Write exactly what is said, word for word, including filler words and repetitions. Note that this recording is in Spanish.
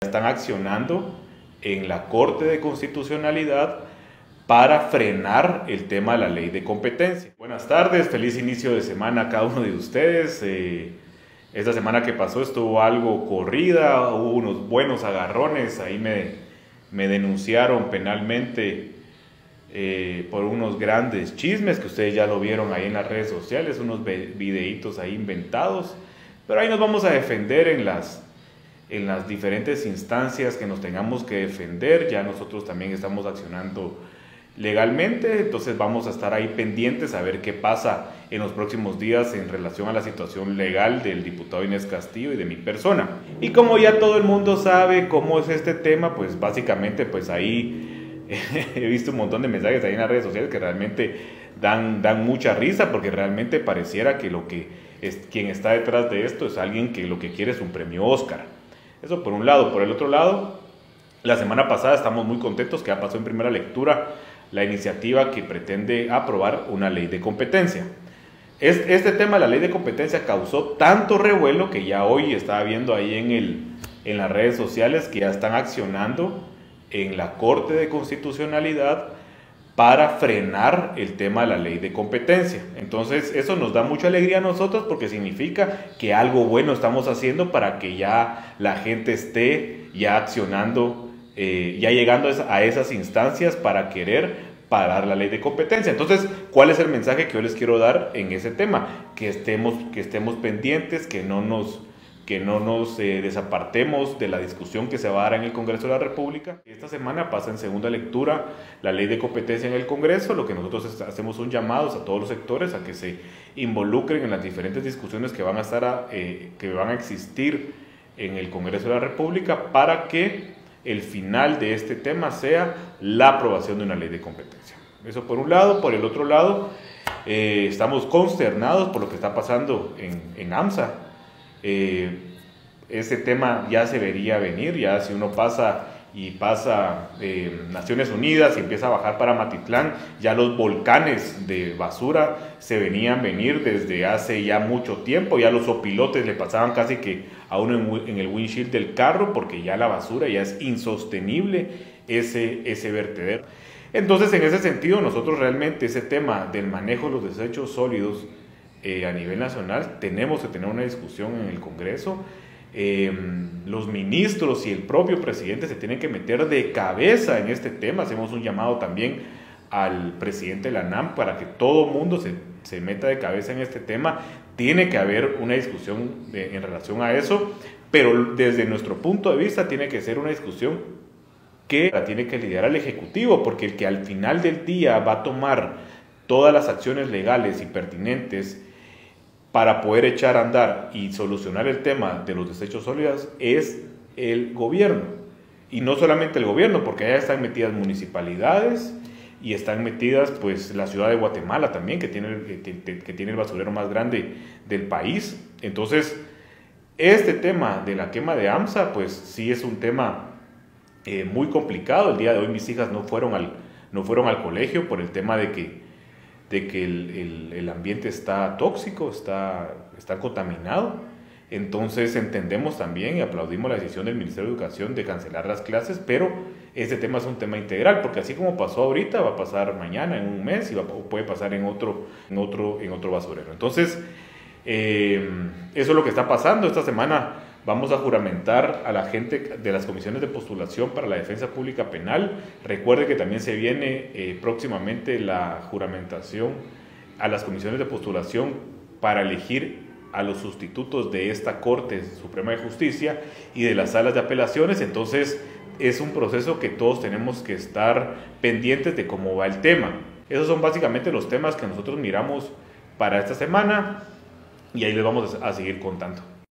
están accionando en la Corte de Constitucionalidad para frenar el tema de la ley de competencia. Buenas tardes, feliz inicio de semana a cada uno de ustedes. Eh, esta semana que pasó estuvo algo corrida, hubo unos buenos agarrones, ahí me, me denunciaron penalmente eh, por unos grandes chismes que ustedes ya lo vieron ahí en las redes sociales, unos videitos ahí inventados, pero ahí nos vamos a defender en las en las diferentes instancias que nos tengamos que defender. Ya nosotros también estamos accionando legalmente, entonces vamos a estar ahí pendientes a ver qué pasa en los próximos días en relación a la situación legal del diputado Inés Castillo y de mi persona. Y como ya todo el mundo sabe cómo es este tema, pues básicamente pues ahí he visto un montón de mensajes ahí en las redes sociales que realmente dan, dan mucha risa, porque realmente pareciera que lo que es, quien está detrás de esto es alguien que lo que quiere es un premio Oscar. Eso por un lado. Por el otro lado, la semana pasada estamos muy contentos que ya pasó en primera lectura la iniciativa que pretende aprobar una ley de competencia. Este tema de la ley de competencia causó tanto revuelo que ya hoy estaba viendo ahí en, el, en las redes sociales que ya están accionando en la Corte de Constitucionalidad para frenar el tema de la ley de competencia. Entonces eso nos da mucha alegría a nosotros, porque significa que algo bueno estamos haciendo para que ya la gente esté ya accionando, eh, ya llegando a esas instancias para querer parar la ley de competencia. Entonces, ¿cuál es el mensaje que yo les quiero dar en ese tema? Que estemos, que estemos pendientes, que no nos... que no nos eh, desapartemos de la discusión que se va a dar en el Congreso de la República. Esta semana pasa en segunda lectura la ley de competencia en el Congreso. Lo que nosotros hacemos un llamado a todos los sectores a que se involucren en las diferentes discusiones que van a, estar a, eh, que van a existir en el Congreso de la República, para que el final de este tema sea la aprobación de una ley de competencia. Eso por un lado. Por el otro lado, eh, estamos consternados por lo que está pasando en, en AMSA. Eh, ese tema ya se vería venir. Ya si uno pasa y pasa eh, Naciones Unidas y empieza a bajar para Matitlán, ya los volcanes de basura se venían venir desde hace ya mucho tiempo. Ya los opilotes le pasaban casi que a uno en, en el windshield del carro, porque ya la basura ya es insostenible, ese, ese vertedero. Entonces, en ese sentido, nosotros realmente ese tema del manejo de los desechos sólidos Eh, a nivel nacional tenemos que tener una discusión en el Congreso. Eh, los ministros y el propio presidente se tienen que meter de cabeza en este tema. Hacemos un llamado también al presidente de la ANAM para que todo el mundo se, se meta de cabeza en este tema. Tiene que haber una discusión de, en relación a eso, pero desde nuestro punto de vista tiene que ser una discusión que la tiene que liderar el Ejecutivo, porque el que al final del día va a tomar todas las acciones legales y pertinentes para poder echar a andar y solucionar el tema de los desechos sólidos es el gobierno. Y no solamente el gobierno, porque allá están metidas municipalidades y están metidas pues la ciudad de Guatemala también, que tiene, que, que tiene el basurero más grande del país. Entonces, este tema de la quema de AMSA pues sí es un tema eh, muy complicado. El día de hoy mis hijas no fueron al, no fueron al colegio por el tema de que de que el, el, el ambiente está tóxico, está, está contaminado. Entonces entendemos también y aplaudimos la decisión del Ministerio de Educación de cancelar las clases, pero este tema es un tema integral, porque así como pasó ahorita, va a pasar mañana, en un mes, y va, puede pasar en otro, en otro, en otro basurero. Entonces, eh, eso es lo que está pasando. Esta semana vamos a juramentar a la gente de las comisiones de postulación para la defensa pública penal. Recuerde que también se viene eh, próximamente la juramentación a las comisiones de postulación para elegir a los sustitutos de esta Corte Suprema de Justicia y de las salas de apelaciones. Entonces es un proceso que todos tenemos que estar pendientes de cómo va el tema. Esos son básicamente los temas que nosotros miramos para esta semana, y ahí les vamos a seguir contando.